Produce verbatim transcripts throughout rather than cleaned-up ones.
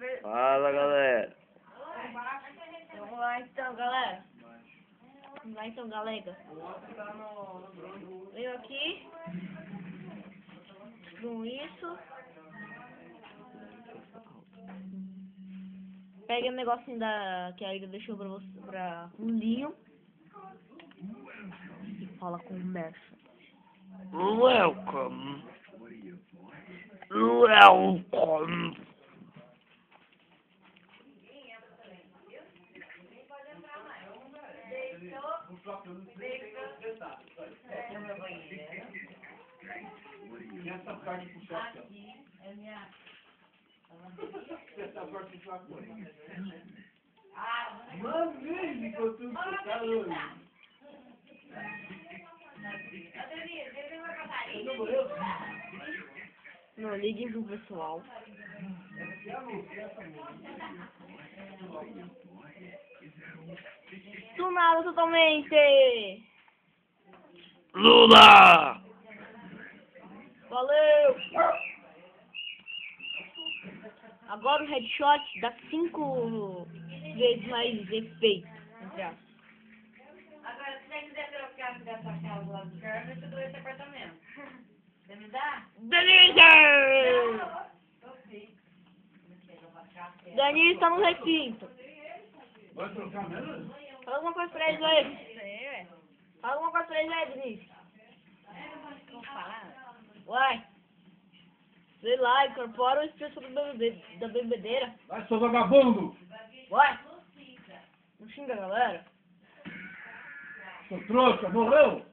Fala, galera. Vamos lá então, galera. Vamos lá então, galera. Venho aqui. Com isso. Pega o negocinho da, que a Ida deixou pra você, pra Linho. E fala com o Merchant. Welcome. Welcome. Essa parte do choque. Aqui é minha. Essa parte do choque. Ah, mano, mesmo, ficou tudo calor. Não liguem pro pessoal. Do nada totalmente. Lula! Valeu! Agora o headshot dá cinco vezes mais efeito. Entre aspas. Agora, se você quiser trocar dessa casa lá do carro, eu te dou esse apartamento. Você me dá? Delícia! Danilo está no recinto. Vai trocar mesmo? Fala alguma coisa pra eles aí. Fala alguma coisa pra eles aí, Denise. Vou falar. Uai. Sei lá, incorpora o espírito da bebe- da bebedeira. Vai, seu vagabundo! Uai. Não xinga a galera. Seu trouxa, morreu?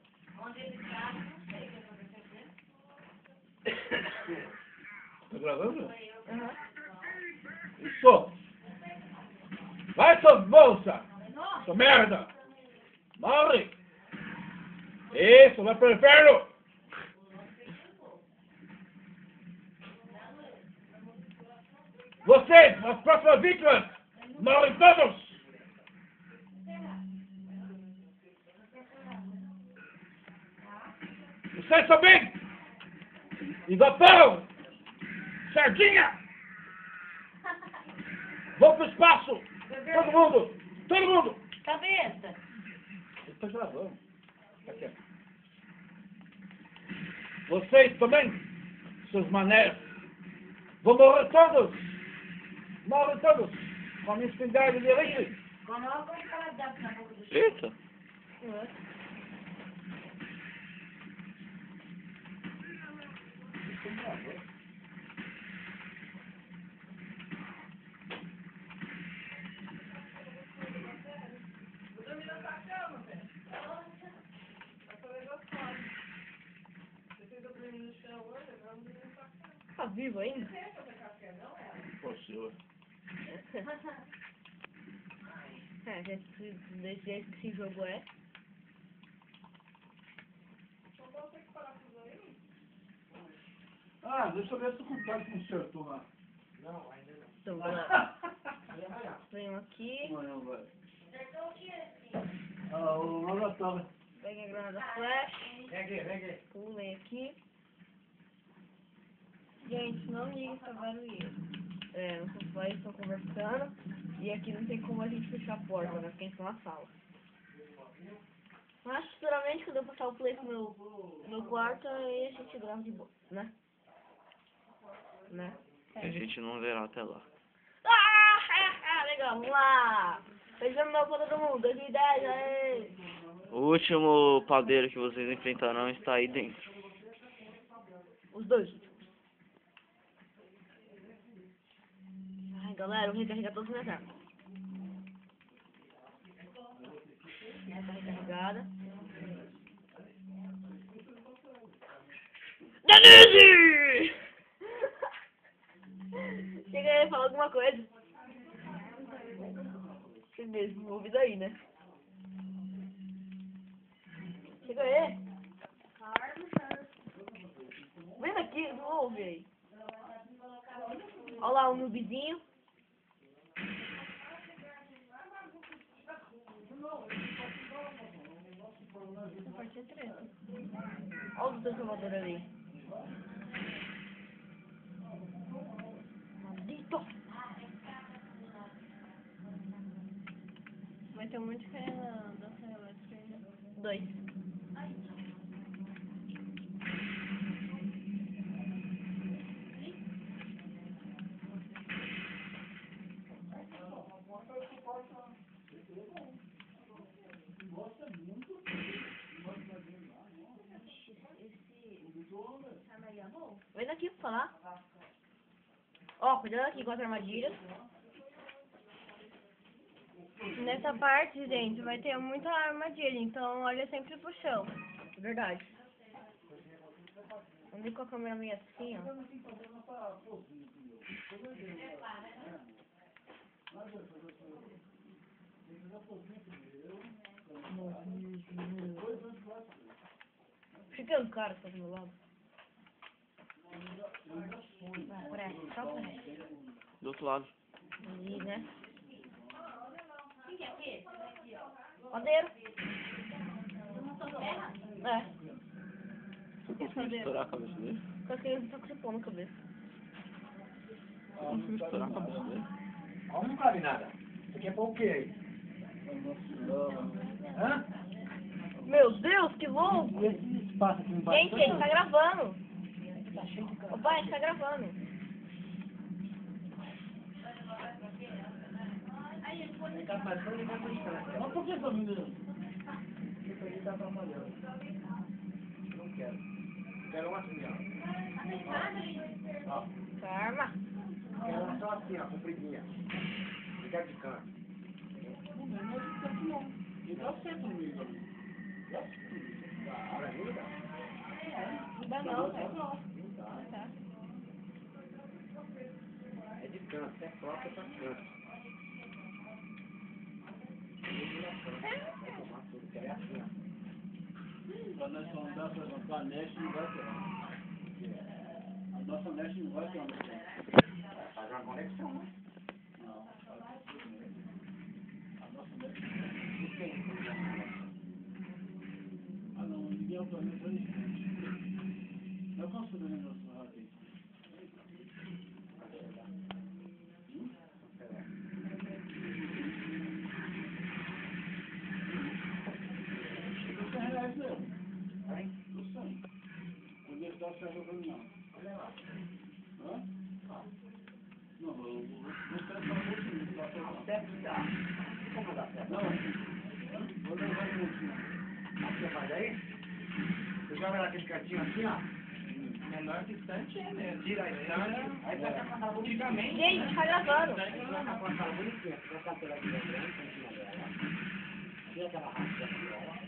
Tá gravando? Uhum. Isso! Vai, sua bolsa! Sua merda! Morre! Isso, vai pro inferno! Vocês, as próximas vítimas, morrem todos! Vocês também! Evaporam! Sardinha! Vão pro espaço! Todo mundo! Todo mundo! Cabeça. Ele tá gravando. Tá quieto. Vocês também, seus manés, vão morrer todos! Morrem todos! Com a minha espingarda de elite! Eita. Tá vivo ainda? Possível. É, gente, desse jeito que esse jogo é. Ah, deixa eu ver se o computador consertou lá. Não, ainda não. Então, galera. Venho aqui. Não, vai. Ah, o laboratório. Peguei a granada flash. Vem aqui, vem aqui. Pulei aqui. Gente, não liga essa barulheira. É, nossos pais estão conversando. E aqui não tem como a gente fechar a porta, né? Porque a gente tá na sala. Mas futuramente, quando eu passar o play pro meu, pro meu quarto, aí a gente grava de boa, né? Né? A gente não verá até lá. Ah, ah, ah, legal, vamos lá! Beijando meu Copa do Mundo, dois mil e dez, aê! O último padeiro que vocês enfrentarão está aí dentro. Os dois últimos. Ai, galera, eu vou recarregar todas as minhas armas. Essa recarregada. Denise! Chega aí, fala alguma coisa. Você mesmo, ouvido aí, né? Chega aí. Vem daqui, não ouve aí. Olha lá o noobzinho. Essa parte é treta. Olha o transformador ali. Maldito! Vai ter um monte de carinha na dança elétrica aí, né? Dois. Vem daqui pra falar. Ó, cuidado aqui com as armadilhas. Nessa parte, gente, vai ter muita armadilha, então olha sempre pro chão. Verdade. Vamos ver com a câmera meio assim, ó. Fica um cara que tá do meu lado. Vai, presta, só presta. Do outro lado. Ali, né? Padeiro. É. Você conseguiu estourar a cabeça dele? Porque ele tá com esse pão na cabeça. Você conseguiu estourar a cabeça dele? Ó, não cabe nada. Você quer pôr o quê aí? Hã? Meu Deus, que louco! E esse espaço aqui embaixo? Gente, a gente tá gravando. Ô pai, a gente tá gravando. Mas por que essa menina? Isso aí tá atrapalhando. Não quero. Quero uma assim, ó. Ó. Calma. Quero uma só assim, ó, compridinha. Fica de canto. Ele dá certo no meio ali. Pra mim dá. Não dá não, velho. Não dá. É de canto, é próprio pra canto. Quando nós vamos dar para a NET, não vai ter. A nossa NET não vai ter uma conexão. Faz uma conexão, né? Não, a nossa NET não tem. Ah, não, ninguém é o planeta aí. Eu posso fazer um negócio rápido. Não serve pra mim, não. Hã? Não, eu vou esperar só um pouquinho. Não vai ser certo, tá? Como dá certo? Não, vou levar um pouquinho. Aqui, rapaz, aí? Você joga naquele cantinho assim, ó. Menor distante é mesmo. Tira aí, tira aí. Aí você vai passar bonitinho. Gente, tá gravando. Aí você vai passar bonitinho. Você vai passar pela vida grande, em cima dela. Tira aquela raça dela.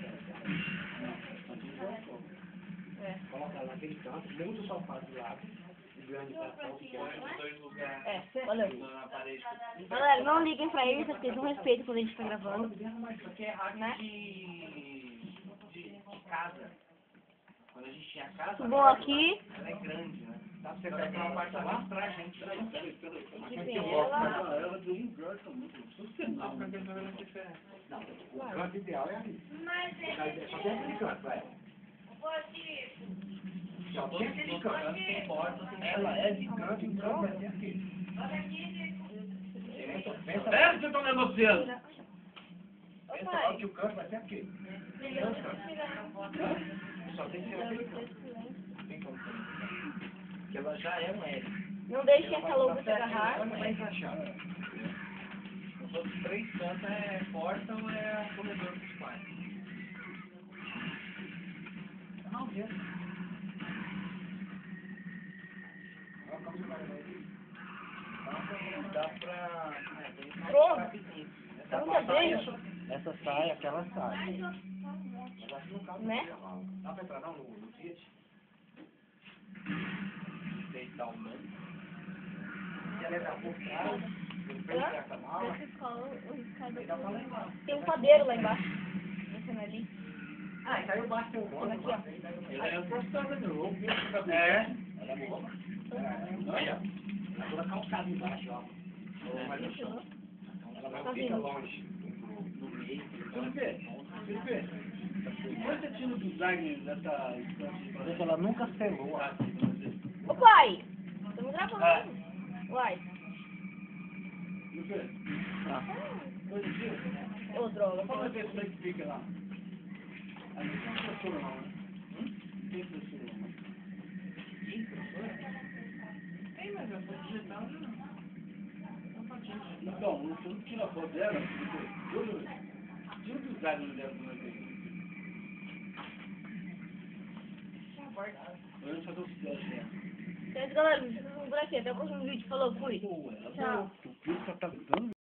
É. Coloca ela naquele canto, muito sofá do lado, o grande cartão que é. É, valeu. Galera, não liguem pra eles, porque eles não respeitam quando a gente tá gravando. Isso aqui é rádio Né? de, de, de casa. Quando a gente tinha casa, Bom, aqui, ela é grande, né? Dá pra você pegar um apartamento pra gente. aqui tem ela. Ela do inverso muito. Não, porque eles não diferença. Não, o canto ideal é ali. Só tem aquele canto, vai. Só tem aquele canto. Tem porta, tem Ela é de canto em canto, vai ter aquele. Pensa É, vocês estão negociando. pensa lá que o canto vai ser aquele. Dois cantos. Só tem que ser aquele canto. Tem como ser. Porque ela já é um L. Não deixem essa louca se agarrar. Vai encaixar. Os outros três cantos é porta ou é corredor dos pais. Não, viu? Olha como você vai ver. Dá pra... É, tem que Pronto. rapidinho. Essa Muita saia, vez. essa saia, aquela saia. Né? Dá pra entrar não no, no Fiat? Deitar o banco. Quer levar por trás, depois Hã? dessa mala, Dessa escola, o Ricardo... aí dá pra levar. Tem um padeiro lá embaixo. Descendo ali. Ah, isso aí eu baixo teu nome. Aqui, ó. Ela é professora de novo. É. Ela é boa. Olha, ela toda calçada embaixo, ó. Mas no chão. Ela não fica longe. No meio. Felipe, Felipe, depois você tira o design dessa estante. Ela nunca selou. Ô pai, estamos gravando. Uai. Felipe, Ah. coisa tira. Ô, droga, Qual é fala a pessoa que fica lá? A gente não é professora não, né? Hum? Tem professora não, né? Ih, professora? Tem, mas eu tô digitando, não. Não fatinho. Então, você não tira a foto dela, porque tira o design dela do meu peito. Eu vou fazer o sucesso, né? Então, galera, fica por aqui. Até o próximo vídeo. Falou, fui. Pô, ela Tchau. o Cristo tá dando